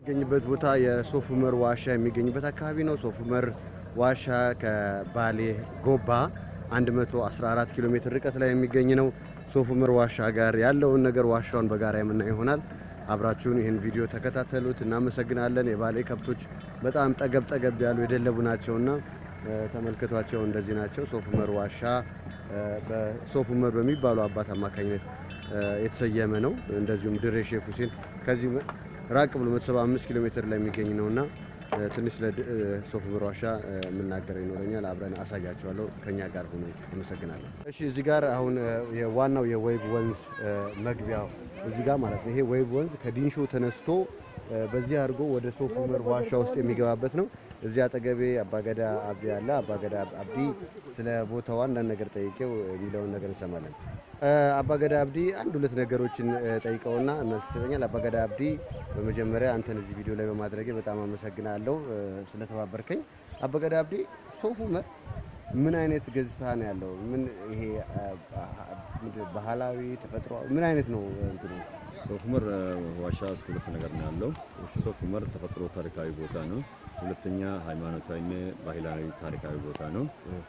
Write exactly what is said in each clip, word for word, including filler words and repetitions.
የሚገኝበት ቦታ የሶፍ ዑመር ዋሻ የሚገኝበት አካባቢ ነው። ሶፍ ዑመር ዋሻ ከባሌ ጎባ one hundred fourteen ኪሎ ሜትር ርቀት ላይ የሚገኝ ነው። ሶፍ ዑመር ዋሻ ጋር ያለውን ነገር ዋሻውን በጋራ የምናይ ይሆናል። አብራችሁን ይሄን ቪዲዮ ተከታተሉት። እናመሰግናለን። የባሌ ከብቶች በጣም ጠገብ ጠገብ ያሉ የደለቡ ናቸውና ተመልከቷቸው። እንደዚህ ናቸው። ሶፍ ዑመር ዋሻ በሶፍ ዑመር በሚባሉ አባት አማካኝነት የተሰየመ ነው። እንደዚሁም ድሬ ሼክ ሁሴን ከዚህ ራቅ ብሎ one hundred seventy-five ኪሎ ሜትር ላይ የሚገኝ ነውና ትንሽ ለሶፍ ዑመር ዋሻ የምናገረው ይኖረኛል። አብረን አሳያችኋለሁ። ከኛ ጋር ሆኖ አመሰግናለሁ። እሺ እዚህ ጋር አሁን የዋናው የወይብ ወንዝ መግቢያው እዚህ ጋር ማለት ነው። ይሄ ወይብ ወንዝ ከዲንሾ ተነስቶ በዚህ አድርጎ ወደ ሶፍ ዑመር ዋሻ ውስጥ የሚገባበት ነው። እዚህ አጠገቤ አባገዳ አብዲ አለ። አባገዳ አብዲ ስለ ቦታው አንዳንድ ነገር ጠይቄው የሚለውን ነገር እንሰማለን። አባገዳ አብዲ አንድ ሁለት ነገሮችን ጠይቀውና መስለኛል። አባገዳ አብዲ በመጀመሪያ አንተን እዚህ ቪዲዮ ላይ በማድረጌ በጣም አመሰግናለሁ ስለተባበርከኝ። አባገዳ አብዲ ሶፍ ዑመር ምን አይነት ገጽታ ነው ያለው? ምን ይሄ ባህላዊ ተፈጥሮ ምን አይነት ነው እንትኑ? ሶፍ ዑመር ዋሻ ሁለት ነገር ነው ያለው። ሶፍ ዑመር ተፈጥሮ ታሪካዊ ቦታ ነው። ሁለተኛ ሃይማኖታዊ ባህላዊ ታሪካዊ ቦታ ነው።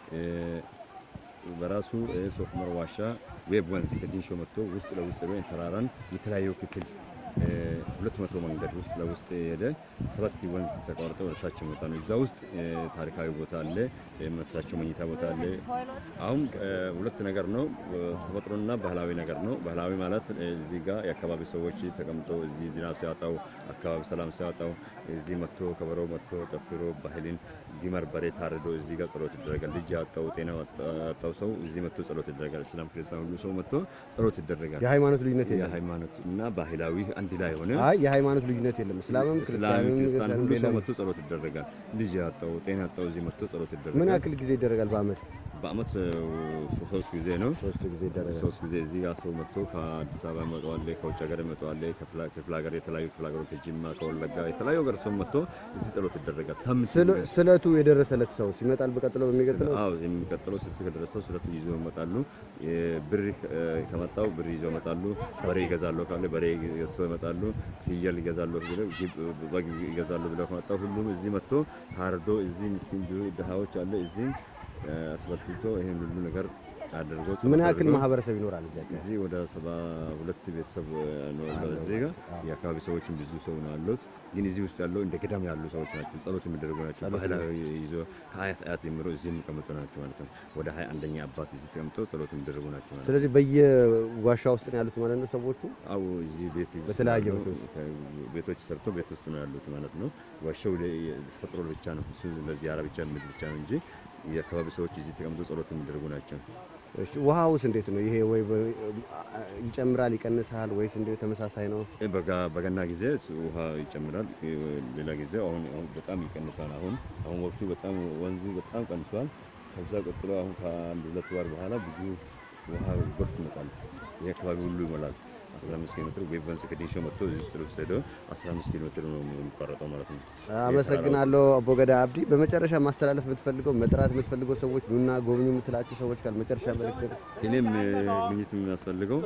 በራሱ ሶፍ ዑመር ዋሻ ዌብ ወንዝ ከዲንሾ መጥቶ ውስጥ ለውስጥ ነው ተራራን የተለያዩ ክፍል ሁለት መቶ መንገድ ውስጥ ለውስጥ ሄደ ሰባት ወንዝ ተቋርጦ ወደታች መጣ ነው። እዛ ውስጥ ታሪካዊ ቦታ አለ፣ መስራቸው መኝታ ቦታ አለ። አሁን ሁለት ነገር ነው፣ ተፈጥሮና ባህላዊ ነገር ነው። ባህላዊ ማለት እዚህ ጋር የአካባቢ ሰዎች ተቀምጦ እዚህ ዝናብ ሲያጣው አካባቢ ሰላም ሲያጣው እዚህ መጥቶ ከበሮ መጥቶ ጨፍሮ ባህልን ጊመር በሬ ታርዶ እዚህ ጋር ጸሎት ይደረጋል። ልጅ ያጣው ጤና ያጣው ሰው እዚህ መጥቶ ጸሎት ይደረጋል። እስላም ክርስቲያን ሁሉ ሰው መጥቶ ጸሎት ይደረጋል። የሃይማኖት ልዩነት የለም። የሃይማኖት እና ባህላዊ አንድ ላይ ሆነ። አይ የሃይማኖት ልዩነት የለም። እስላምም ክርስቲያንም ሁሉ ሰው መጥቶ ጸሎት ይደረጋል። ልጅ ያጣው ጤና ያጣው እዚህ መጥቶ ጸሎት ይደረጋል። ምን ያክል ጊዜ ይደረጋል በአመት? በአመት ሶስት ጊዜ ነው። ሶስት ጊዜ ይደረጋል። ሶስት ጊዜ እዚህ ጋር ሰው መጥቶ ከአዲስ አበባ መጥቷል፣ ከውጭ ሀገር መጥቷል፣ ከፍላ ከፍላ ሀገር የተለያዩ ክፍለ ሀገሮች ከጅማ ከወለጋ የተለያዩ ሀገር ሰው መጥቶ እዚህ ጸሎት ይደረጋል። ሳምንት ስለቱ የደረሰለት ሰው ሲመጣል በቀጥለው የሚቀጥለው አዎ የሚቀጥለው ስለቱ ከደረሰው ስለቱ ይዞ ይመጣሉ። ብር ከመጣው ብር ይዞ ይመጣሉ። በሬ ይገዛሉ ካለ በሬ ገዝቶ ይመጣሉ። ፍየል ይገዛሉ ብለው በግ ይገዛሉ ብለው ከመጣው ሁሉም እዚህ መጥቶ ታርዶ እዚህ ምስኪን ድሃዎች አለ እዚህ አስበልቶ ይሄን ሁሉ ነገር አድርጎ ምን ያክል ማህበረሰብ ይኖራል እዚህ? እዚህ ወደ ሰባ ሁለት ቤተሰብ ነው ያለው። እዚህ ጋር የአካባቢ ሰዎችም ብዙ ሰው ነው ያሉት። ግን እዚህ ውስጥ ያለው እንደ ገዳም ያሉ ሰዎች ናቸው። ጸሎት የሚደረጉ ናቸው። ባህላዊ ይዞ ከአያት አያት ጀምሮ እዚህ የሚቀመጡ ናቸው ማለት ነው። ወደ ሃያ አንደኛ አባት እዚህ ተቀምጠው ጸሎት የሚደረጉ ናቸው ማለት ነው። ስለዚህ በየዋሻ ውስጥ ነው ያሉት ማለት ነው ሰዎቹ? አዎ እዚህ ቤት በተለያየ ቤቶች ሰርቶ ቤት ውስጥ ነው ያሉት ማለት ነው። ዋሻው ተፈጥሮ ብቻ ነው እሱ ለዚህ አረብ ብቻ ምድር ብቻ ነው እንጂ የአካባቢ ሰዎች እዚህ ተቀምጠው ጸሎት የሚደረጉ ናቸው። እሺ ውሃውስ እንዴት ነው? ይሄ ወይ ይጨምራል ይቀንሳል ወይስ እንዴት ተመሳሳይ ነው? በጋ በገና ጊዜ ውሃ ይጨምራል፣ ሌላ ጊዜ አሁን አሁን በጣም ይቀንሳል። አሁን አሁን ወቅቱ በጣም ወንዙ በጣም ቀንሷል። ከዛ ቀጥሎ አሁን ከአንድ ሁለት ወር በኋላ ብዙ ውሃ ጎርፍ ይመጣል። ይሄ አካባቢ ሁሉ ይሞላል። አስራ አምስት ኪሎ ሜትር ዌብ ወንዝ ከዲንሾ መጥቶ እዚህ ውስጥ ሄዶ አስራ አምስት ኪሎ ሜትር ነው የሚቋረጠው ማለት ነው። አመሰግናለሁ አቦገዳ አብዲ። በመጨረሻ ማስተላለፍ የምትፈልገው መጥራት የምትፈልገው ሰዎች ኑና ጎብኙ የምትላቸው ሰዎች ካል መጨረሻ መልእክት? እኔም ግኝት የሚያስፈልገው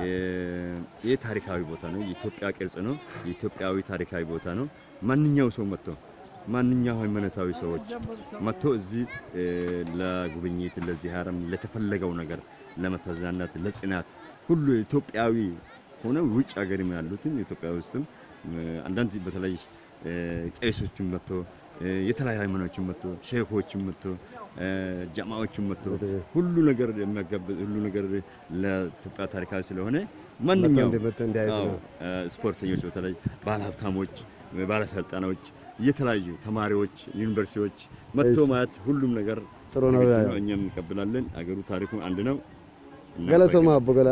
ይሄ ታሪካዊ ቦታ ነው። የኢትዮጵያ ቅርጽ ነው። የኢትዮጵያዊ ታሪካዊ ቦታ ነው። ማንኛው ሰው መጥቶ ማንኛው ሃይማኖታዊ ሰዎች መጥቶ እዚህ ለጉብኝት ለዚህ ሀረም ለተፈለገው ነገር ለመተዝናናት ለጽናት ሁሉ ኢትዮጵያዊ ሆነ ውጭ ሀገርም ያሉትን ኢትዮጵያ ውስጥም አንዳንድ በተለይ ቄሶችም መጥቶ የተለያዩ ሃይማኖቶችም መጥቶ ሼኾችም መጥቶ ጀማዓዎችም መጥቶ ሁሉ ነገር የሚያጋብዝ ሁሉ ነገር ለኢትዮጵያ ታሪካዊ ስለሆነ ማንኛውም ስፖርተኞች በተለይ ባለሀብታሞች ባለስልጣኖች የተለያዩ ተማሪዎች ዩኒቨርሲቲዎች መጥቶ ማለት ሁሉም ነገር ጥሩ ነው። እኛም እንቀበላለን። አገሩ ታሪኩ አንድ ነው። ገለቶማ አቦገላ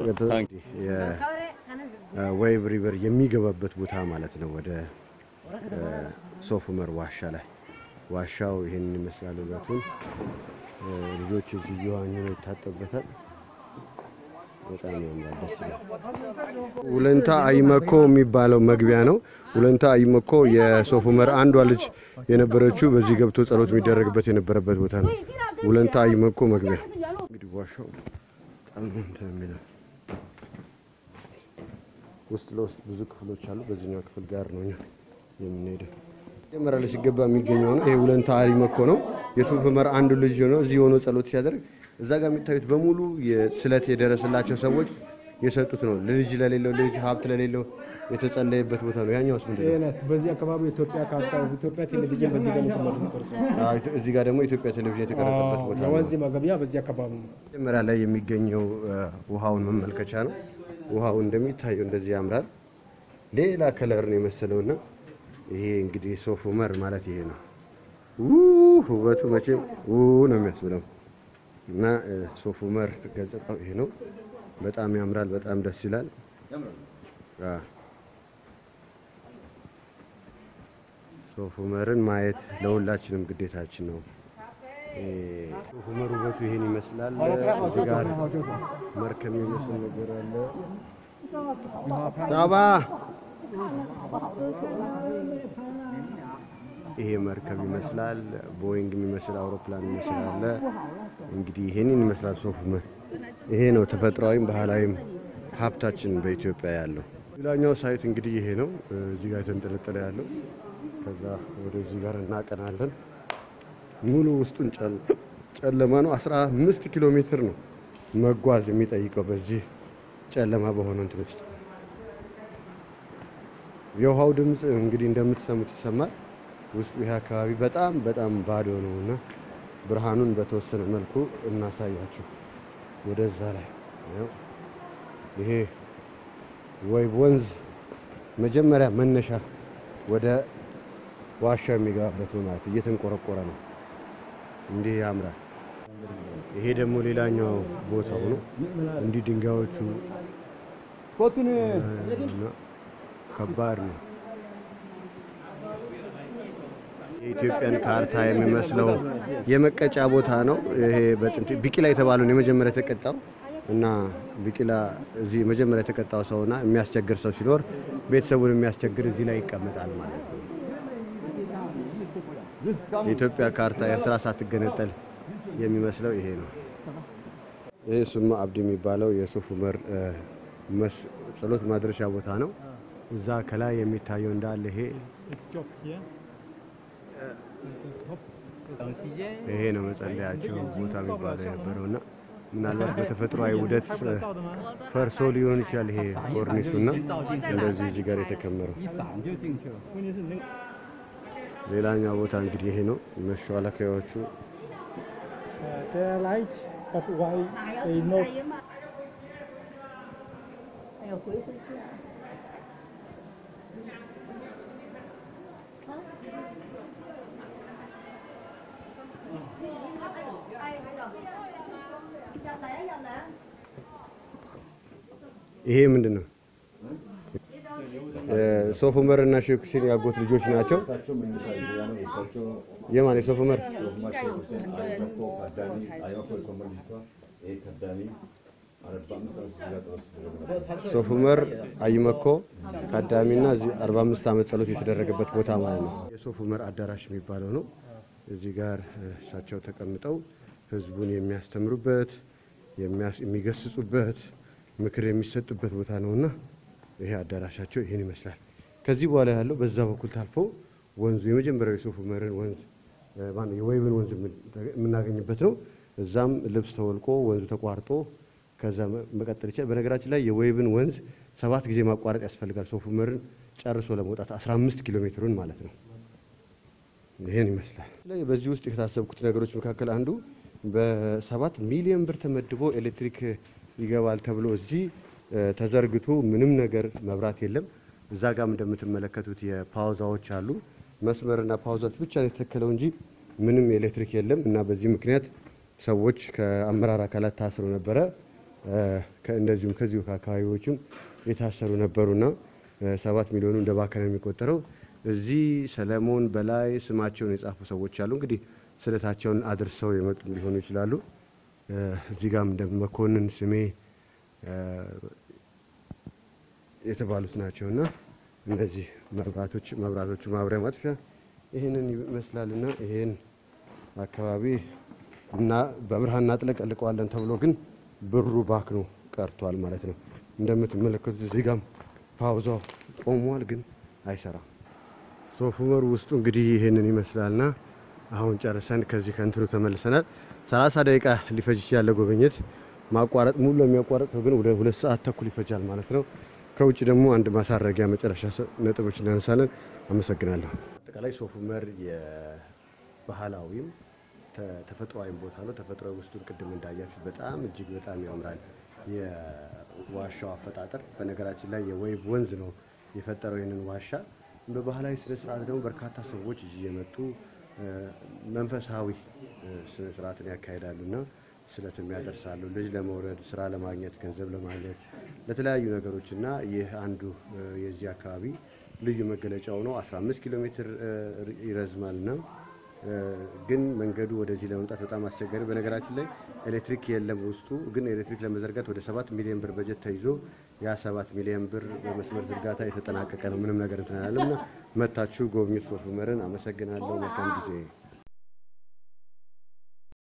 የወይብ ሪቨር የሚገባበት ቦታ ማለት ነው። ወደ ሶፍ ዑመር ዋሻ ላይ ዋሻው ይሄንን ይመስላል። ወላቱን ልጆች እዚህ እየዋኙ ነው ይታጠቡበታል። በጣም ያምራል፣ ደስ ይላል። ውለንታ አይመኮ የሚባለው መግቢያ ነው። ውለንታ አይመኮ የሶፍ ዑመር አንዷ ልጅ የነበረችው በዚህ ገብቶ ጸሎት የሚደረግበት የነበረበት ቦታ ነው። ውለንታ አይመኮ መግቢያ እንግዲህ ዋሻው እንደሚለው ውስጥ ለውስጥ ብዙ ክፍሎች አሉ። በዚህኛው ክፍል ጋር ነው የምንሄደው። መጀመሪያ ላይ ሲገባ የሚገኘው ነው። ይሄ ውለንታ አሊ መኮ ነው። የሶፍ ዑመር አንዱ ልጅ ነው። እዚህ ሆኖ ጸሎት ሲያደርግ እዛ ጋር የሚታዩት በሙሉ የስለት የደረሰላቸው ሰዎች የሰጡት ነው። ልጅ ለሌለው ልጅ ሀብት ለሌለው የተጸለየበት ቦታ ነው። ያኛውስ ምንድነው? እነስ በዚህ አካባቢ ኢትዮጵያ ካርታ ኢትዮጵያ ቴሌቪዥን በዚህ ጋር ነው። አዎ እዚህ ጋር ደግሞ ኢትዮጵያ ቴሌቪዥን የተቀረጸበት ቦታ ነው። ወንዝ መገቢያ በዚህ አካባቢ ነው። መጀመሪያ ላይ የሚገኘው ውሃውን መመልከቻ ነው። ውሃው እንደሚታየው እንደዚህ ያምራል። ሌላ ከለር ነው የመሰለውና ይሄ እንግዲህ ሶፍ ዑመር ማለት ይሄ ነው። ኡ ውበቱ መቼም ኡ ነው የሚያስብለው እና ሶፍ ዑመር ገጽታው ይሄ ነው። በጣም ያምራል። በጣም ደስ ይላል። አ ሶፍ ዑመርን ማየት ለሁላችንም ግዴታችን ነው። ሶፍ ዑመር ውበቱ ይሄን ይመስላል። እዚህ ጋር መርከብ የሚመስል ነገር አለ። ታባ ይሄ መርከብ ይመስላል። ቦይንግ የሚመስል አውሮፕላን ይመስላል። እንግዲህ ይሄንን ይመስላል ሶፍ ዑመር። ይሄ ነው ተፈጥሯዊም ባህላዊም ሀብታችን በኢትዮጵያ ያለው። ሌላኛው ሳይት እንግዲህ ይሄ ነው። እዚህ ጋር ተንጠለጠለ ያለው። ከዛ ወደዚህ ጋር እናቀናለን። ሙሉ ውስጡን ጨለማ ነው። አስራ አምስት ኪሎ ሜትር ነው መጓዝ የሚጠይቀው በዚህ ጨለማ በሆነ እንትን ውስጥ። የውሃው ድምጽ እንግዲህ እንደምትሰሙት ይሰማል። ውስጡ ይሄ አካባቢ በጣም በጣም ባዶ ነውና ብርሃኑን በተወሰነ መልኩ እናሳያችሁ። ወደዛ ላይ ነው ይሄ ወይብ ወንዝ መጀመሪያ መነሻ ወደ ዋሻው የሚገባበት ነው ማለት እየተንቆረቆረ ነው። እንዲህ ያምራል። ይሄ ደግሞ ሌላኛው ቦታው ነው። እንዲህ ድንጋዮቹ ኮቱን ከባድ ነው። የኢትዮጵያን ካርታ የሚመስለው የመቀጫ ቦታ ነው። ይሄ በጥንት ቢቂላ የተባለው የመጀመሪያ የተቀጣው እና ቢቂላ እዚህ መጀመሪያ የተቀጣው ሰውና የሚያስቸግር ሰው ሲኖር ቤተሰቡን የሚያስቸግር እዚህ ላይ ይቀመጣል ማለት ነው። የኢትዮጵያ ካርታ ኤርትራ ሳትገነጠል የሚመስለው ይሄ ነው። ይሄ ሱማ አብዲ የሚባለው የሶፍ ዑመር ጸሎት ማድረሻ ቦታ ነው። እዛ ከላይ የሚታየው እንዳለ ይሄ ይሄ ነው መጸለያቸው ቦታ የሚባለው የነበረውና ምናልባት በተፈጥሯዊ ውደት ፈርሶ ሊሆን ይችላል። ይሄ ኮርኒሱና እንደዚህ እዚህ ጋር የተከመረው ሌላኛው ቦታ እንግዲህ ይሄ ነው። መሿለኪያዎቹ ይሄ ምንድነው? ሶፍ ዑመር እና ሼክ ሁሴን ያጎት ልጆች ናቸው። የማን የሶፍ ዑመር? ሶፍ ዑመር አይመኮ ቀዳሚና እዚህ አርባ አምስት ዓመት ጸሎት የተደረገበት ቦታ ማለት ነው። የሶፍ ዑመር አዳራሽ የሚባለው ነው። እዚህ ጋር እሳቸው ተቀምጠው ህዝቡን የሚያስተምሩበት የሚገስጹበት ምክር የሚሰጥበት ቦታ ነውና ይሄ አዳራሻቸው ይሄን ይመስላል። ከዚህ በኋላ ያለው በዛ በኩል ታልፎ ወንዙ የመጀመሪያው የሶፍ ዑመርን ወንዝ ማን የወይብን ወንዝ የምናገኝበት ነው። እዛም ልብስ ተወልቆ ወንዙ ተቋርጦ ከዛ መቀጠል ይችላል። በነገራችን ላይ የወይብን ወንዝ ሰባት ጊዜ ማቋረጥ ያስፈልጋል ሶፍ ዑመርን ጨርሶ ለመውጣት አስራ አምስት ኪሎ ሜትሩን ማለት ነው። ይሄን ይመስላል። ስለዚህ በዚህ ውስጥ የታሰብኩት ነገሮች መካከል አንዱ በሰባት ሚሊዮን ብር ተመድቦ ኤሌክትሪክ ይገባል ተብሎ እዚህ ተዘርግቶ ምንም ነገር መብራት የለም። እዛ ጋም እንደምትመለከቱት የፓውዛዎች አሉ። መስመርና ፓውዛዎች ብቻ የተተከለው እንጂ ምንም ኤሌክትሪክ የለም እና በዚህ ምክንያት ሰዎች ከአመራር አካላት ታስረው ነበረ። ከእንደዚሁም ከዚሁ ከአካባቢዎችም የታሰሩ ነበሩና ሰባት ሚሊዮኑ እንደባከነ የሚቆጠረው እዚህ ሰለሞን በላይ ስማቸውን የጻፉ ሰዎች አሉ። እንግዲህ ስለታቸውን አድርሰው የመጡ ሊሆኑ ይችላሉ። እዚህ ጋም እንደመኮንን ስሜ የተባሉት ናቸውና እነዚህ መብራቶች መብራቶቹ ማብሪያ ማጥፊያ ይሄንን ይመስላልና ይሄን አካባቢ እና በብርሃን እናጥለቀልቀዋለን ተብሎ ግን ብሩ ባክኖ ቀርቷል ማለት ነው። እንደምትመለከቱት እዚህ ጋም ፓውዛው ቆሟል፣ ግን አይሰራም። ሶፍ ዑመር ውስጡ እንግዲህ ይሄንን ይመስላልና አሁን ጨርሰን ከዚህ ከእንትኑ ተመልሰናል። ሰላሳ ደቂቃ ሊፈጅ ይችላል ጉብኝት ማቋረጥ ሙሉ ለሚያቋርጥ ግን ወደ ሁለት ሰዓት ተኩል ይፈጃል ማለት ነው። ከውጭ ደግሞ አንድ ማሳረጊያ መጨረሻ ነጥቦች እናነሳለን። አመሰግናለሁ። አጠቃላይ ሶፍ ዑመር የባህላዊም ተፈጥሯዊ ቦታ ነው። ተፈጥሯዊ ውስጡን ቅድም እንዳያችሁ በጣም እጅግ በጣም ያምራል። የዋሻው አፈጣጠር በነገራችን ላይ የወይብ ወንዝ ነው የፈጠረው ይሄንን ዋሻ። በባህላዊ ስነ ስርዓት ደግሞ በርካታ ሰዎች እዚህ የመጡ መንፈሳዊ ስነ ስርዓትን ያካሂዳሉና ስለትም ያደርሳሉ። ልጅ ለመውለድ፣ ስራ ለማግኘት፣ ገንዘብ ለማግኘት ለተለያዩ ነገሮችና ይህ አንዱ የዚህ አካባቢ ልዩ መገለጫው ነው። አስራ አምስት ኪሎ ሜትር ይረዝማልና ግን መንገዱ ወደዚህ ለመምጣት በጣም አስቸጋሪ። በነገራችን ላይ ኤሌክትሪክ የለም ውስጡ። ግን ኤሌክትሪክ ለመዘርጋት ወደ ሰባት ሚሊዮን ብር በጀት ተይዞ ያ ሰባት ሚሊዮን ብር በመስመር ዝርጋታ የተጠናቀቀ ነው። ምንም ነገር እንትን አላለምና መታችሁ ጎብኙት ሶፍ ዑመርን። አመሰግናለሁ። መልካም ጊዜ